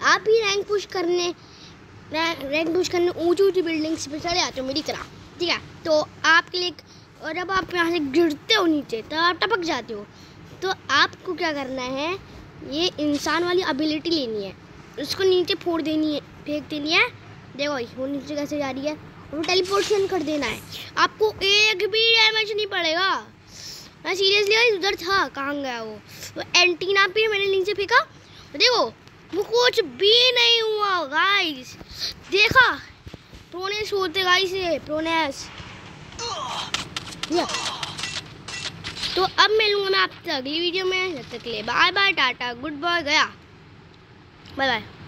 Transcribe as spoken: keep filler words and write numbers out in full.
आप ही rank push करने रैंक पुश करने ऊंची ऊंची बिल्डिंग्स पे चले आते हो मेरी तरह, ठीक है। तो आपके लिए, और जब आप यहाँ से गिरते हो नीचे तो आप टपक जाते हो। तो आपको क्या करना है, ये इंसान वाली एबिलिटी लेनी है, उसको नीचे फोड़ देनी है, फेंक देनी है। देखो वो नीचे कैसे जा रही है, वो टेलीपोर्टेशन कर देना है। आपको एक भी डैमेज नहीं पड़ेगा। मैं सीरियसली गाइस उधर था, कहाँ गया वो वो एंटीना पे मैंने नीचे फेंका, देखो वो कुछ भी नहीं हुआ गाइस। देखा प्रोनेस होते गाइस, ये प्रोनेस। तो अब मिलूंगा मैं आपसे अगली वीडियो में, जब तक के लिए bye bye tata good bye, गया बाय बाय।